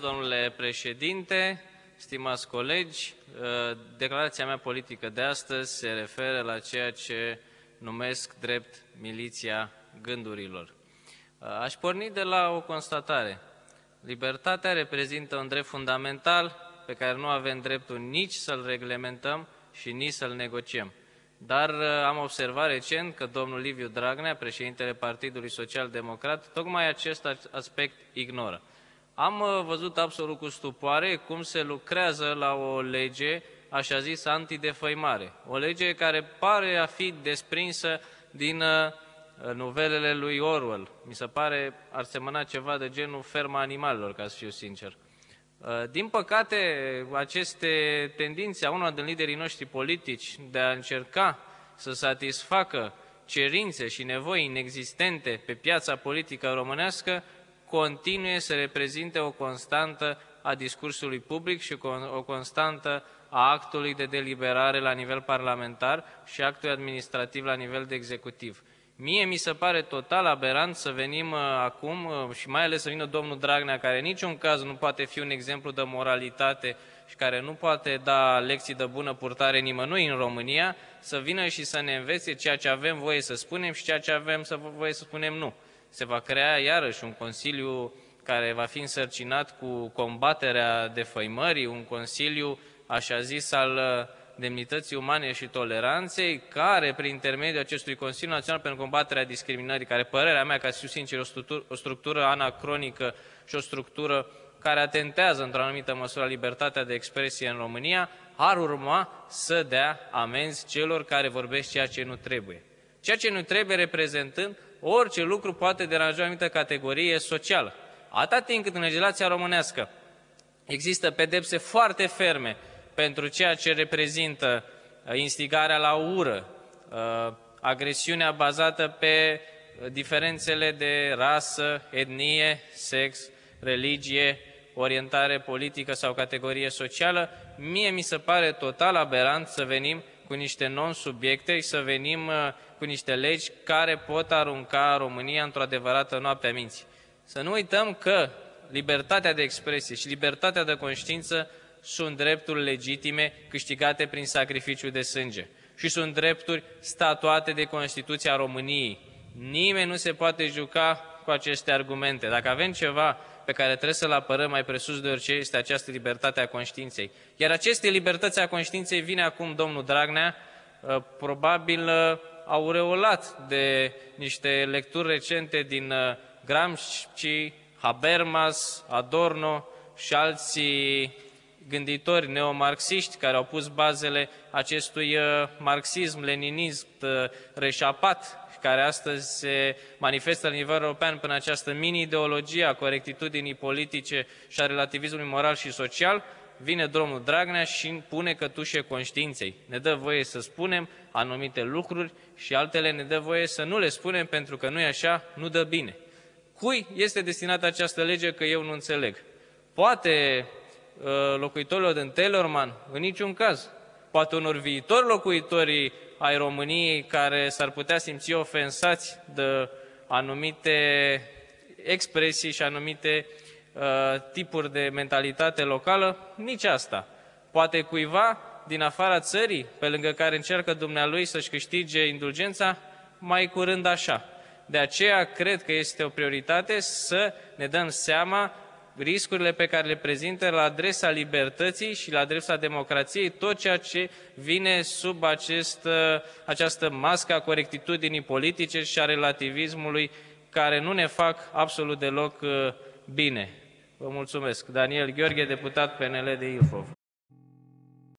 domnule președinte, stimați colegi. Declarația mea politică de astăzi se referă la ceea ce numesc drept miliția gândurilor. Aș porni de la o constatare. Libertatea reprezintă un drept fundamental pe care nu avem dreptul nici să-l reglementăm și nici să-l negociem. Dar am observat recent că domnul Liviu Dragnea, președintele Partidului Social Democrat, tocmai acest aspect ignoră. Am văzut absolut cu stupoare cum se lucrează la o lege, așa zis, antidefăimare. O lege care pare a fi desprinsă din novelele lui Orwell. Mi se pare ar semăna ceva de genul Ferma animalelor, ca să fiu sincer. Din păcate, aceste tendințe a unor din liderii noștri politici de a încerca să satisfacă cerințe și nevoi inexistente pe piața politică românească continue să reprezinte o constantă a discursului public și o constantă a actului de deliberare la nivel parlamentar și actului administrativ la nivel de executiv. Mie mi se pare total aberant să venim acum, și mai ales să vină domnul Dragnea, care în niciun caz nu poate fi un exemplu de moralitate și care nu poate da lecții de bună purtare nimănui în România, să vină și să ne învețe ceea ce avem voie să spunem și ceea ce avem voie să spunem nu. Se va crea iarăși un consiliu care va fi însărcinat cu combaterea defăimării, un consiliu, așa zis, al demnității umane și toleranței, care, prin intermediul acestui Consiliu Național pentru combaterea discriminării, care, părerea mea, ca să fiu sincer, o structură anacronică și o structură care atentează într-o anumită măsură libertatea de expresie în România, ar urma să dea amenzi celor care vorbesc ceea ce nu trebuie. Ceea ce nu trebuie reprezentând orice lucru poate deranja o anumită categorie socială. Atâta timp cât în legislația românească există pedepse foarte ferme pentru ceea ce reprezintă instigarea la ură, agresiunea bazată pe diferențele de rasă, etnie, sex, religie, orientare politică sau categorie socială, mie mi se pare total aberant să venim cu niște non-subiecte și să venim cu niște legi care pot arunca România într-o adevărată noapte a minții. Să nu uităm că libertatea de expresie și libertatea de conștiință sunt drepturi legitime câștigate prin sacrificiu de sânge și sunt drepturi statuate de Constituția României. Nimeni nu se poate juca cu aceste argumente. Dacă avem ceva pe care trebuie să-l apărăm mai presus de orice, este această libertate a conștiinței. Iar aceste libertăți a conștiinței vine acum domnul Dragnea, probabil aureolat de niște lecturi recente din Gramsci, Habermas, Adorno și alții gânditori neomarxiști care au pus bazele acestui marxism-leninism reșapat, care astăzi se manifestă la nivel european prin această mini-ideologie a corectitudinii politice și a relativismului moral și social, vine domnul Dragnea și pune cătușe conștiinței. Ne dă voie să spunem anumite lucruri și altele ne dă voie să nu le spunem pentru că nu e așa, nu dă bine. Cui este destinată această lege că eu nu înțeleg? Poate locuitorilor din Telorman? În niciun caz. Poate unor viitori locuitorii ai României care s-ar putea simți ofensați de anumite expresii și anumite tipuri de mentalitate locală? Nici asta. Poate cuiva din afara țării, pe lângă care încearcă dumnealui să-și câștige indulgența? Mai curând așa. De aceea cred că este o prioritate să ne dăm seama riscurile pe care le prezintă la adresa libertății și la adresa democrației tot ceea ce vine sub această mască a corectitudinii politice și a relativismului care nu ne fac absolut deloc bine. Vă mulțumesc. Daniel Gheorghe, deputat PNL de Ilfov.